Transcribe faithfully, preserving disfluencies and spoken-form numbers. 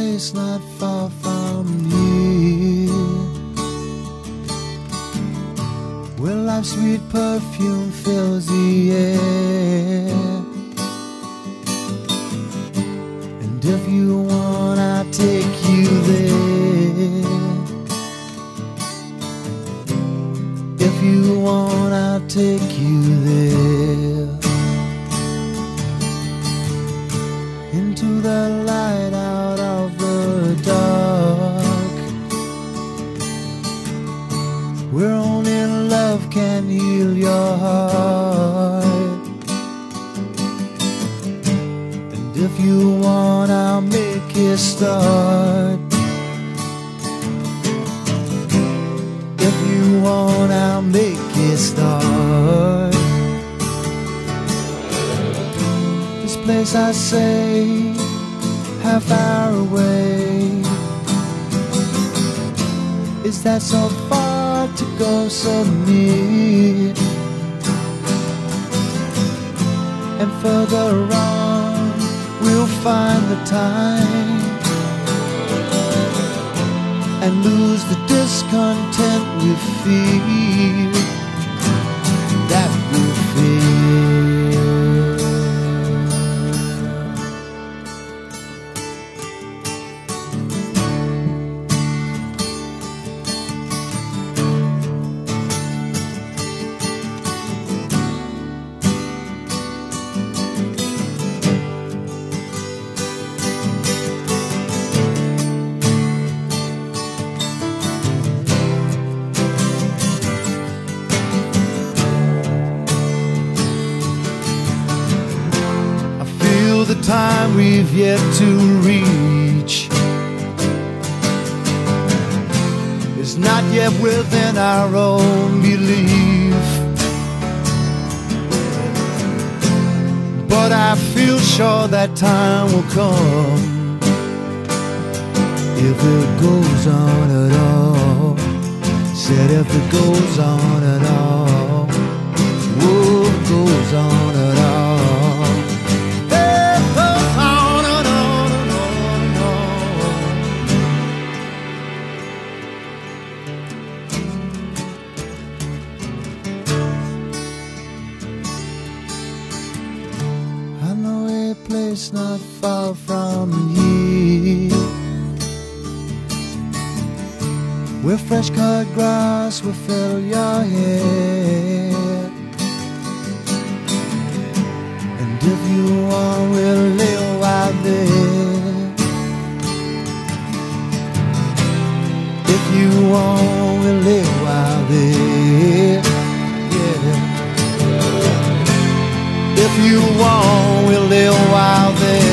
place not far from here, where life's sweet perfume fills the air. And if you want, I'll take you there. If you want, I'll take you there. Into the light, out of the dark, where only love can heal your heart. And if you want, I'll make a start. If you want, I'll make a start. This place, I say, how far away is that? So far to go, so near. And further on, we'll find the time and lose the discontent we feel, that we feel. The time we've yet to reach is not yet within our own belief, but I feel sure that time will come, if it goes on at all. Said if it goes on at all, oh, it goes on at all. Place not far from here, where fresh cut grass will fill your hair. And if you want, we'll live out there. If you want, we'll live out there. Yeah. If you want, we'll live out there.